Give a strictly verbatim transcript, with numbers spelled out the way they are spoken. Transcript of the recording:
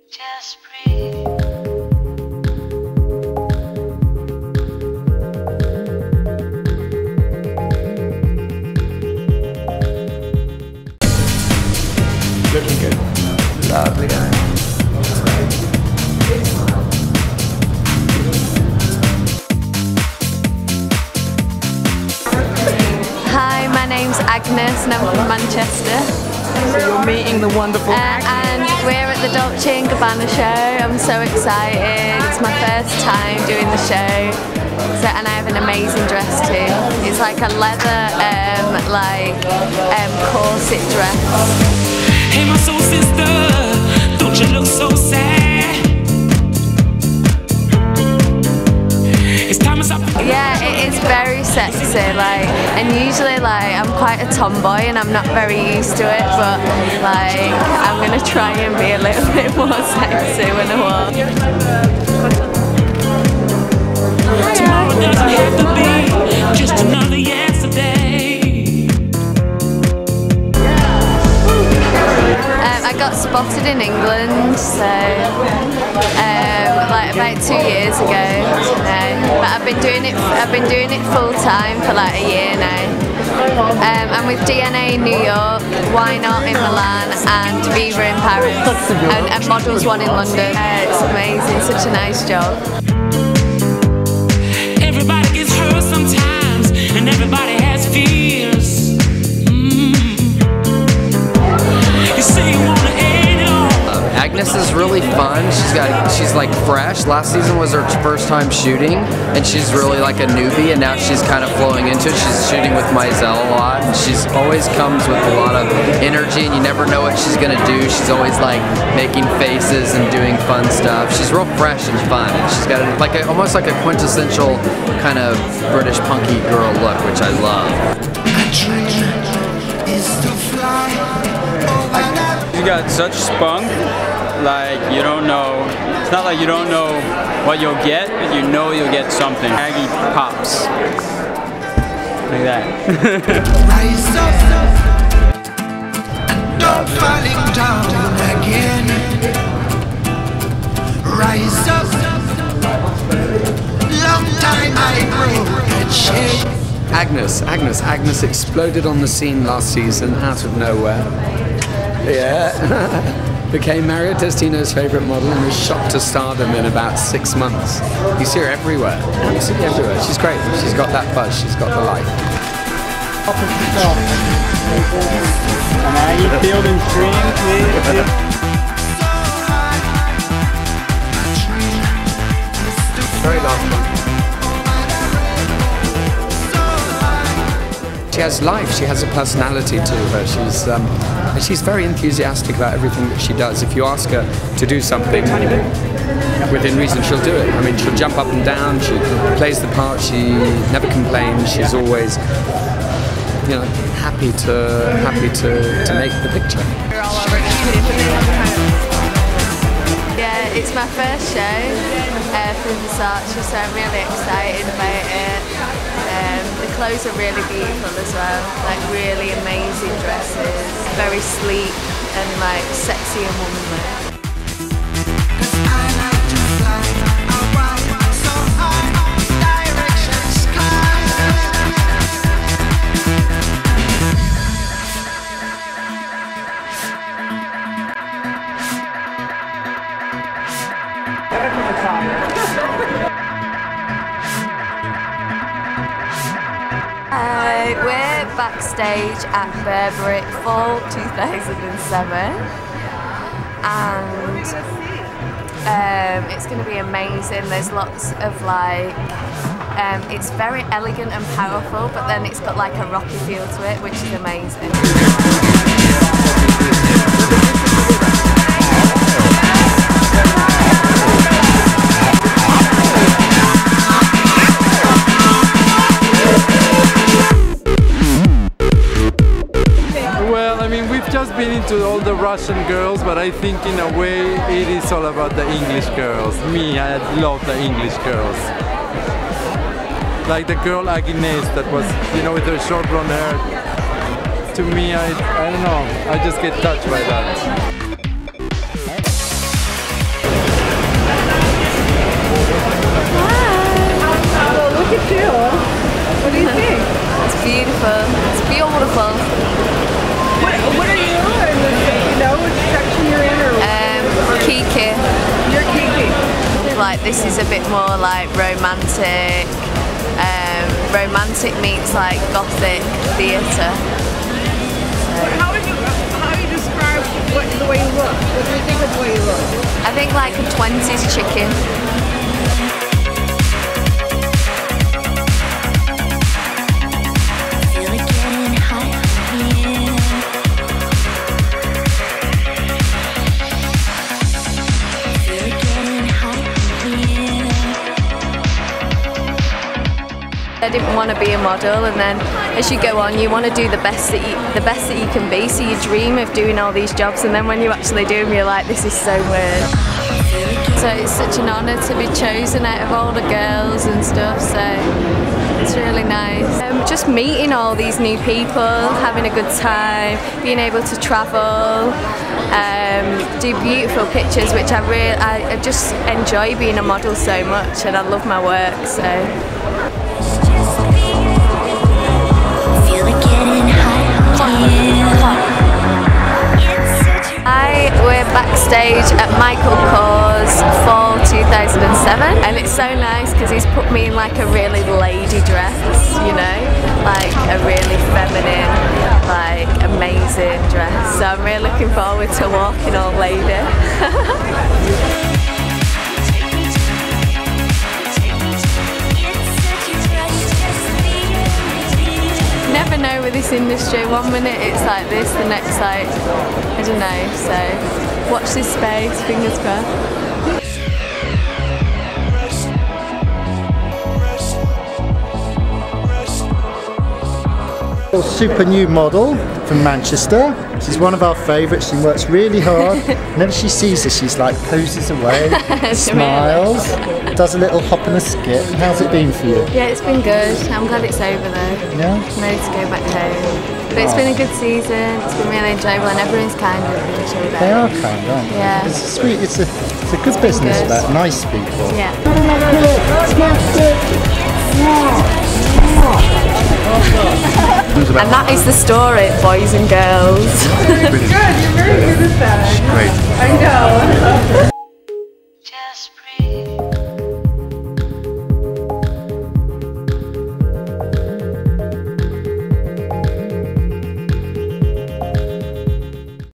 Just breathe. Looking good. Lovely guy. Hi, my name's Agnes and I'm from Manchester. So you're meeting the wonderful uh, and we're at the Dolce and Gabbana show. I'm so excited. It's my first time doing the show. So, and I have an amazing dress too. It's like a leather, um, like um, corset dress. Hey, my soul sister, don't you look so sad? It's time to Yeah, it is very sexy, like, and usually like I'm quite a tomboy and I'm not very used to it, but like I'm gonna try and be a little bit more sexy when I walk. Tomorrow doesn't have to be just another yesterday. Um, I got spotted in England, so um, like about two years ago. No, but I've been doing it. I've been doing it full time for like a year now. Um, I'm with D N A in New York, Why Not in Milan, and Viva in Paris, and, and Models One in London. Uh, it's amazing. Such a nice job. Everybody gets hurt sometimes, and everybody has fears. Mm. You say you wanna end it all. Um, Agnes is really fun. She's got, she's like fresh. Last season was her first time shooting, and she's really like a newbie, and now she's kind of flowing into it. She's shooting with Mizell a lot, and she's always comes with a lot of energy, and you never know what she's gonna do. She's always like making faces and doing fun stuff. She's real fresh and fun, and she's got a, like a, almost like a quintessential kind of British punky girl look, which I love. You got such spunk, like you don't know, it's not like you don't know what you'll get, but you know you'll get something. Aggie pops. Like that. Rise up, not falling down again. Rise up, long time I broke and shake. Agnes, Agnes, Agnes exploded on the scene last season out of nowhere. Yeah. Became Mario Testino's favourite model and was shot to stardom in about six months. You see her everywhere, absolutely everywhere. She's great. She's got that buzz. She's got the life. And Aggie fielding screams, please. Very last one. She has life, she has a personality to her. She's um, she's very enthusiastic about everything that she does. If you ask her to do something within reason, she'll do it. I mean, she'll jump up and down, she plays the part, she never complains, she's always, you know, happy to happy to, to make the picture. Yeah, it's my first show uh, for Versace, so I'm really excited about it. Um, the clothes are really beautiful as well, like really amazing dresses, very sleek and like sexy and womanly. Uh, we're backstage at Burberry fall two thousand seven, and um, it's going to be amazing. There's lots of like, um, it's very elegant and powerful, but then it's got like a rocky feel to it, which is amazing. Just been into all the Russian girls, but I think in a way it is all about the English girls. Me, I love the English girls. Like the girl Agyness that was, you know, with her short blonde hair. To me, I, I don't know, I just get touched by that. like this is a bit more like romantic, um, romantic meets like gothic theatre. How would you how would you describe what, the way you look? What do you think of the way you look? I think like a twenties chicken. I didn't want to be a model, and then as you go on you want to do the best that you the best that you can be, so you dream of doing all these jobs, and then when you actually do them you're like, this is so weird. So it's such an honour to be chosen out of all the girls and stuff, so it's really nice. Um, just meeting all these new people, having a good time, being able to travel, um, do beautiful pictures, which I really I, I just enjoy being a model so much, and I love my work, so. Hi, we're backstage at Michael Kors Fall two thousand seven, and it's so nice because he's put me in like a really lady dress, you know, like a really feminine, like amazing dress. So I'm really looking forward to walking all lady. Never know with this industry, one minute it's like this, the next like, I don't know, so watch this space, fingers crossed. Super new model from Manchester. She's one of our favourites. She works really hard. Whenever she sees us, she's like poses away, smiles, does a little hop and a skip. How's it been for you? Yeah, it's been good. I'm glad it's over though. Yeah? I'm ready to go back home. But it's been a good season. It's been really enjoyable, and everyone's kind of really chilled out. They are kind, aren't they? Yeah. It's sweet. It's a, it's a good business good. about nice people. Yeah. And that is the story, boys and girls. Good, you're very good at that. Great. I know.